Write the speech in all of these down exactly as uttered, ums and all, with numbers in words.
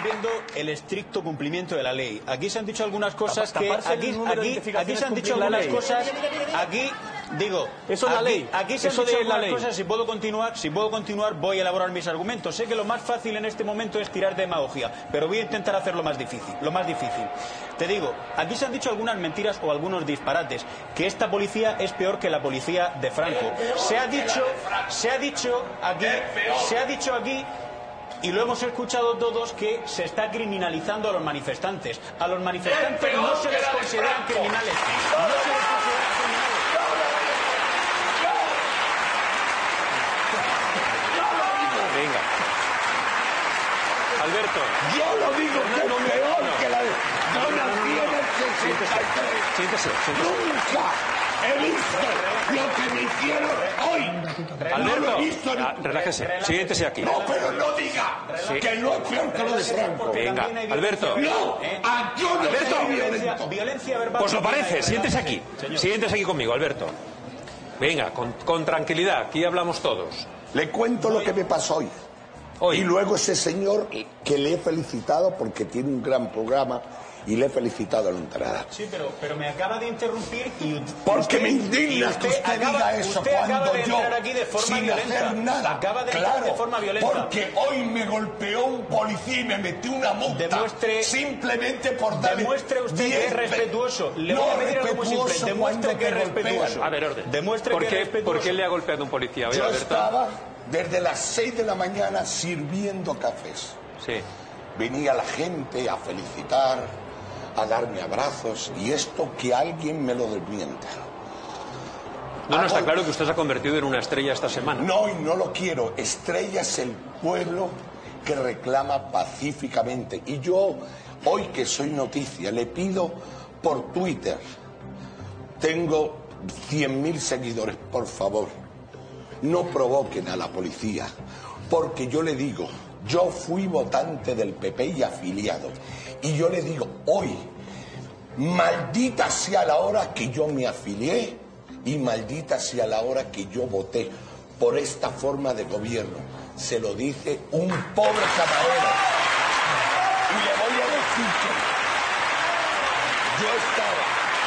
viendo el estricto cumplimiento de la ley. Aquí se han dicho algunas cosas que... Aquí, aquí, aquí se han dicho algunas cosas... Aquí... Digo, eso es la ley. Aquí se eso han dicho de la algunas ley. cosas. Si puedo continuar, si puedo continuar, voy a elaborar mis argumentos. Sé que lo más fácil en este momento es tirar de demagogia, pero voy a intentar hacerlo más difícil. Lo más difícil. Te digo, aquí se han dicho algunas mentiras o algunos disparates. Que esta policía es peor que la policía de Franco. Se ha dicho, se ha dicho aquí, se ha dicho aquí. Y lo hemos escuchado todos, que se está criminalizando a los manifestantes. A los manifestantes no se les consideran criminales. No se les consideran criminales. Venga. Alberto. Yo lo digo que es peor que la de... Yo nací en el sesenta y tres. Siéntese, siéntese. Nunca he visto lo que me hicieron hoy. Alberto, no lo he visto ni... ah, relájese, siéntese aquí. No, pero no diga Sí. que no es peor que lo de Franco. Venga, Alberto. No, a yo no Alberto. soy Violencia, violento. violencia verbal. Pues lo parece, siéntese aquí. Siéntese aquí conmigo, Alberto. Venga, con, con tranquilidad, aquí hablamos todos. Le cuento lo que me pasó hoy. Hoy. Y luego ese señor que le he felicitado porque tiene un gran programa y le he felicitado a la entrada. Sí, pero, pero me acaba de interrumpir y... Porque usted, me indigna y que usted acaba, diga eso usted cuando acaba de yo, entrar aquí de forma sin violenta. hacer nada, Acaba de claro, entrar de forma violenta. porque hoy me golpeó un policía y me metió una multa. Demuestre- simplemente por darle Demuestre usted que diez es respetuoso. Le no, voy a pedir algo muy simple. respetuoso Demuestre cuando que es te golpean. respetuoso. A ver, orden. Demuestre ¿Por que qué, es respetuoso. ¿Por qué le ha golpeado un policía? Oye, Yo Alberto. estaba desde las seis de la mañana sirviendo cafés. Sí. Venía la gente a felicitar, a darme abrazos, y esto que alguien me lo desmienta. No, no, está Hago- claro que usted se ha convertido en una estrella esta semana. No, y no lo quiero. Estrella es el pueblo que reclama pacíficamente. Y yo, hoy que soy noticia, le pido por Twitter. Tengo cien mil seguidores, por favor. No provoquen a la policía. Porque yo le digo, yo fui votante del P P y afiliado. Y yo le digo, hoy, maldita sea la hora que yo me afilié y maldita sea la hora que yo voté por esta forma de gobierno. Se lo dice un pobre camarero. Y le voy a decir que yo estaba...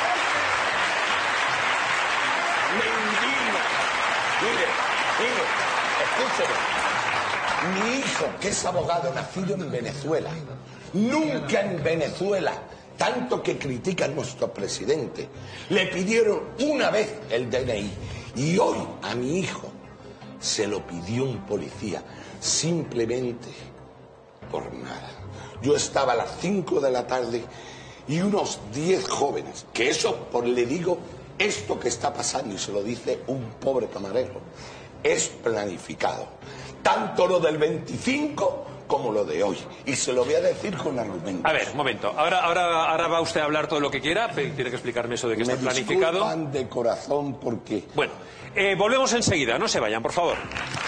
Me indigna. Mire, mire, escúcheme. Mi hijo, que es abogado, nacido en Venezuela, nunca en Venezuela, tanto que critican a nuestro presidente, le pidieron una vez el D N I y hoy a mi hijo se lo pidió un policía, simplemente por nada. Yo estaba a las cinco de la tarde y unos diez jóvenes, que eso, por le digo, esto que está pasando, y se lo dice un pobre camarero, es planificado. Tanto lo del veinticinco como lo de hoy. Y se lo voy a decir con argumentos. A ver, un momento. Ahora, ahora, ahora va usted a hablar todo lo que quiera. Tiene que explicarme eso de que Me está planificado. disculpan de corazón porque... Bueno, eh, volvemos enseguida. No se vayan, por favor.